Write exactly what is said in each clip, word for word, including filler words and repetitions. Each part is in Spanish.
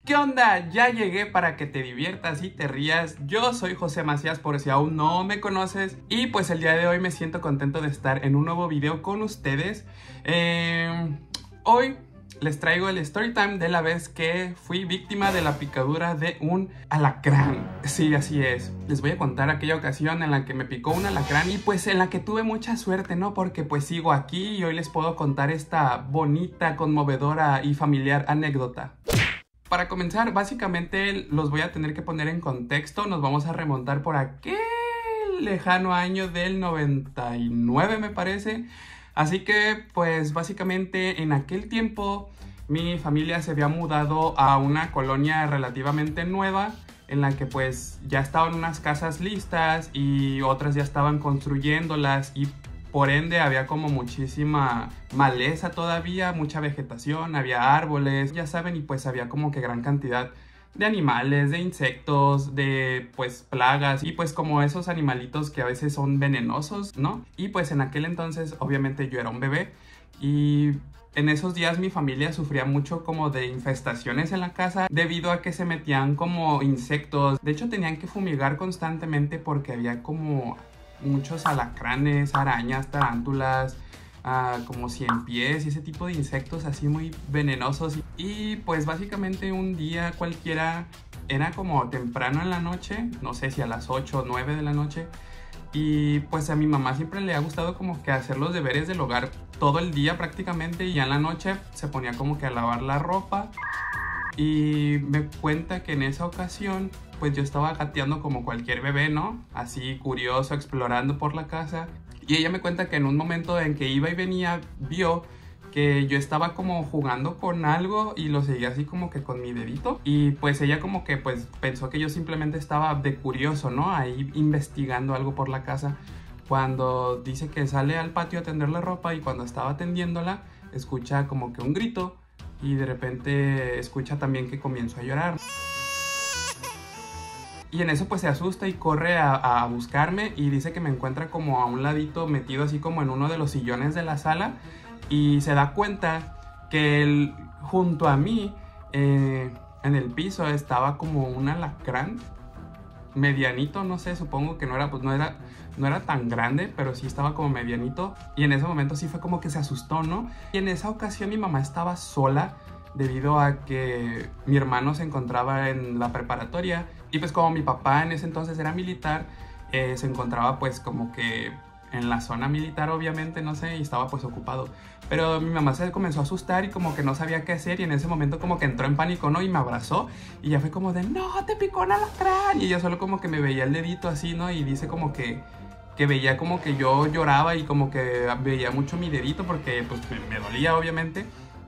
¿Qué onda? Ya llegué para que te diviertas y te rías. Yo soy José Macías, por si aún no me conoces. Y pues el día de hoy me siento contento de estar en un nuevo video con ustedes. eh, Hoy les traigo el story time de la vez que fui víctima de la picadura de un alacrán. Sí, así es. Les voy a contar aquella ocasión en la que me picó un alacrán y pues en la que tuve mucha suerte, ¿no? Porque pues sigo aquí y hoy les puedo contar esta bonita, conmovedora y familiar anécdota. Para comenzar, básicamente los voy a tener que poner en contexto. Nos vamos a remontar por aquel lejano año del noventa y nueve, me parece. Así que, pues, básicamente en aquel tiempo mi familia se había mudado a una colonia relativamente nueva en la que, pues, ya estaban unas casas listas y otras ya estaban construyéndolas y por ende había como muchísima maleza todavía, mucha vegetación, había árboles, ya saben, y pues había como que gran cantidad de animales, de insectos, de pues plagas y pues como esos animalitos que a veces son venenosos, ¿no? Y pues en aquel entonces obviamente yo era un bebé y en esos días mi familia sufría mucho como de infestaciones en la casa debido a que se metían como insectos. De hecho tenían que fumigar constantemente porque había como muchos alacranes, arañas, tarántulas, uh, como cien pies y ese tipo de insectos así muy venenosos. Y pues básicamente un día cualquiera, era como temprano en la noche, no sé si a las ocho o nueve de la noche, y pues a mi mamá siempre le ha gustado como que hacer los deberes del hogar todo el día prácticamente, y ya en la noche se ponía como que a lavar la ropa. Y me cuenta que en esa ocasión pues yo estaba gateando como cualquier bebé, ¿no? Así curioso, explorando por la casa. Y ella me cuenta que en un momento en que iba y venía, vio que yo estaba como jugando con algo y lo seguía así como que con mi dedito. Y pues ella como que pues pensó que yo simplemente estaba de curioso, ¿no? Ahí investigando algo por la casa. Cuando dice que sale al patio a tender la ropa y cuando estaba tendiéndola, escucha como que un grito. Y de repente escucha también que comienzo a llorar. Y en eso pues se asusta y corre a, a buscarme y dice que me encuentra como a un ladito metido así como en uno de los sillones de la sala. Y se da cuenta que él, junto a mí, eh, en el piso estaba como un alacrán medianito, no sé, supongo que no era, pues no era, no era tan grande, pero sí estaba como medianito. Y en ese momento sí fue como que se asustó, ¿no? Y en esa ocasión mi mamá estaba sola debido a que mi hermano se encontraba en la preparatoria. Y pues como mi papá en ese entonces era militar, eh, se encontraba pues como que en la zona militar obviamente, no sé, y estaba pues ocupado. Pero mi mamá se comenzó a asustar y como que no sabía qué hacer y en ese momento como que entró en pánico, ¿no? Y me abrazó y ya fue como de, no, te picó un alacrán. Y ella solo como que me veía el dedito así, ¿no? Y dice como que, que veía como que yo lloraba y como que veía mucho mi dedito porque pues me, me dolía obviamente.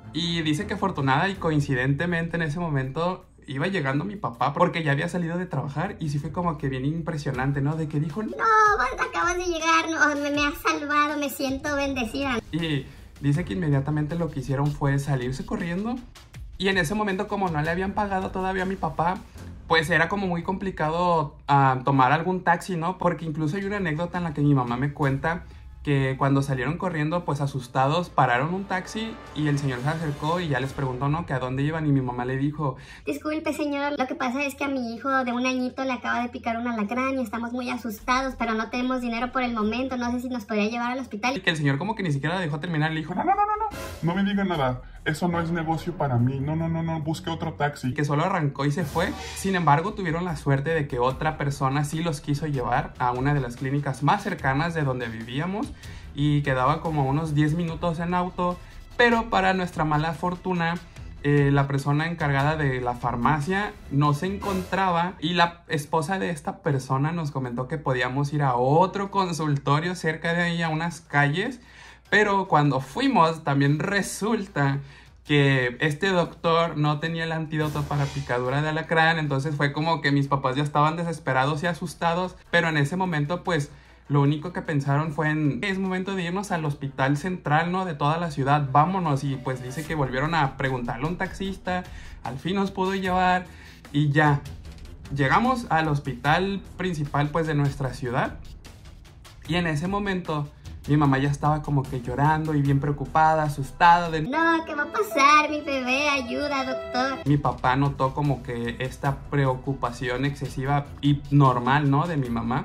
Y dice que afortunada y coincidentemente en ese momento iba llegando mi papá porque ya había salido de trabajar y sí fue como que bien impresionante, ¿no? De que dijo, no, vos acabas de llegar, no, me, me has salvado, me siento bendecida. Y dice que inmediatamente lo que hicieron fue salirse corriendo. Y en ese momento, como no le habían pagado todavía a mi papá, pues era como muy complicado uh, tomar algún taxi, ¿no? Porque incluso hay una anécdota en la que mi mamá me cuenta que cuando salieron corriendo, pues asustados, pararon un taxi y el señor se acercó y ya les preguntó, ¿no? Que a dónde iban y mi mamá le dijo, disculpe señor, lo que pasa es que a mi hijo de un añito le acaba de picar un alacrán y estamos muy asustados, pero no tenemos dinero por el momento, no sé si nos podría llevar al hospital. Y que el señor como que ni siquiera la dejó terminar, le dijo, no, no, no, no, no, no me diga nada, eso no es negocio para mí, no, no, no, no, busque otro taxi. Y que solo arrancó y se fue. Sin embargo, tuvieron la suerte de que otra persona sí los quiso llevar a una de las clínicas más cercanas de donde vivíamos y quedaba como unos diez minutos en auto, pero para nuestra mala fortuna, eh, la persona encargada de la farmacia no se encontraba y la esposa de esta persona nos comentó que podíamos ir a otro consultorio cerca de ahí, a unas calles, pero cuando fuimos también resulta que este doctor no tenía el antídoto para picadura de alacrán. Entonces fue como que mis papás ya estaban desesperados y asustados, pero en ese momento pues lo único que pensaron fue en, es momento de irnos al hospital central, ¿no? De toda la ciudad, vámonos. Y pues dice que volvieron a preguntarle a un taxista, al fin nos pudo llevar y ya. Llegamos al hospital principal pues de nuestra ciudad y en ese momento mi mamá ya estaba como que llorando y bien preocupada, asustada de... No, ¿qué va a pasar, mi bebé? Ayuda, doctor. Mi papá notó como que esta preocupación excesiva y normal, ¿no? De mi mamá.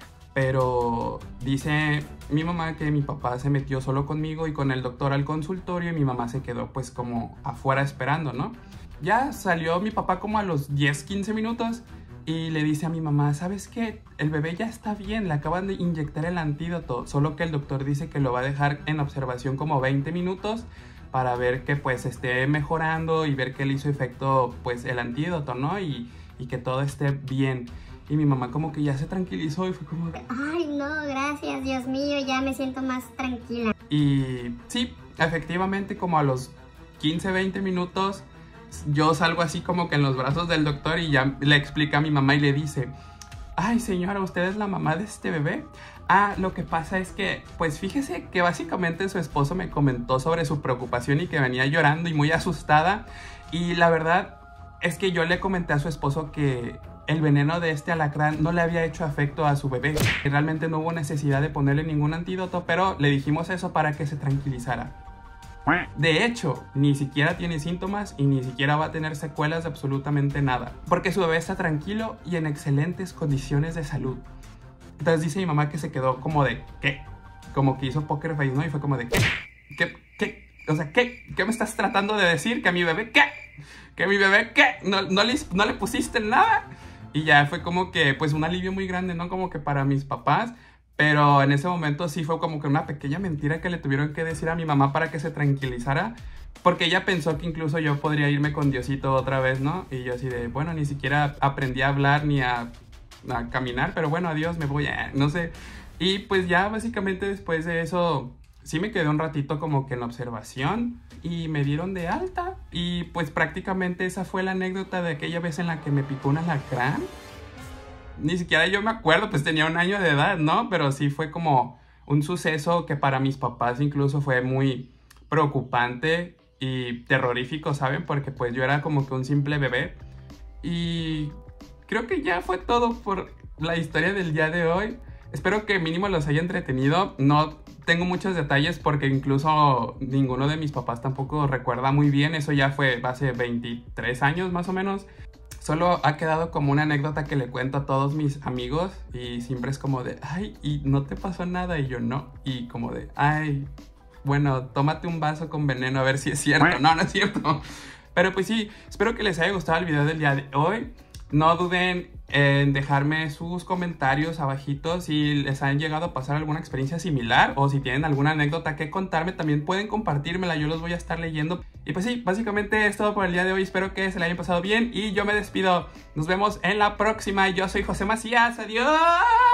Pero dice mi mamá que mi papá se metió solo conmigo y con el doctor al consultorio y mi mamá se quedó pues como afuera esperando, ¿no? Ya salió mi papá como a los diez, quince minutos y le dice a mi mamá, ¿sabes qué? El bebé ya está bien, le acaban de inyectar el antídoto, solo que el doctor dice que lo va a dejar en observación como veinte minutos para ver que pues esté mejorando y ver que le hizo efecto pues el antídoto, ¿no? Y, y que todo esté bien. Y mi mamá como que ya se tranquilizó y fue como... Ay, no, gracias, Dios mío, ya me siento más tranquila. Y sí, efectivamente como a los quince, veinte minutos yo salgo así como que en los brazos del doctor y ya le explica a mi mamá y le dice, ay señora, ¿usted es la mamá de este bebé? Ah, lo que pasa es que, pues fíjese que básicamente su esposo me comentó sobre su preocupación y que venía llorando y muy asustada. Y la verdad es que yo le comenté a su esposo que el veneno de este alacrán no le había hecho efecto a su bebé. Y realmente no hubo necesidad de ponerle ningún antídoto, pero le dijimos eso para que se tranquilizara. De hecho, ni siquiera tiene síntomas y ni siquiera va a tener secuelas de absolutamente nada, porque su bebé está tranquilo y en excelentes condiciones de salud. Entonces dice mi mamá que se quedó como de ¿qué? Como que hizo poker face, ¿no? Y fue como de ¿qué? ¿Qué? ¿Qué? O sea, ¿qué? ¿Qué me estás tratando de decir? ¿Que a mi bebé qué? ¿Que a mi bebé qué? ¿No, no, le, no le pusiste nada? Y ya fue como que pues un alivio muy grande, ¿no? Como que para mis papás. Pero en ese momento sí fue como que una pequeña mentira que le tuvieron que decir a mi mamá para que se tranquilizara. Porque ella pensó que incluso yo podría irme con Diosito otra vez, ¿no? Y yo así de, bueno, ni siquiera aprendí a hablar ni a, a caminar. Pero bueno, adiós, me voy a... no sé. Y pues ya básicamente después de eso sí me quedé un ratito como que en observación. Y me dieron de alta. Y pues prácticamente esa fue la anécdota de aquella vez en la que me picó un alacrán. Ni siquiera yo me acuerdo, pues tenía un año de edad, ¿no? Pero sí fue como un suceso que para mis papás incluso fue muy preocupante y terrorífico, ¿saben? Porque pues yo era como que un simple bebé. Y creo que ya fue todo por la historia del día de hoy. Espero que mínimo los haya entretenido. No tengo muchos detalles porque incluso ninguno de mis papás tampoco recuerda muy bien. Eso ya fue hace veintitrés años más o menos. Solo ha quedado como una anécdota que le cuento a todos mis amigos y siempre es como de, ay, ¿y no te pasó nada? Y yo no. Y como de, ay, bueno, tómate un vaso con veneno a ver si es cierto. No, no es cierto. Pero pues sí, espero que les haya gustado el video del día de hoy. No duden en dejarme sus comentarios abajito si les han llegado a pasar alguna experiencia similar o si tienen alguna anécdota que contarme, también pueden compartírmela, yo los voy a estar leyendo. Y pues sí, básicamente es todo por el día de hoy, espero que se la hayan pasado bien y yo me despido. Nos vemos en la próxima, yo soy José Macías, adiós.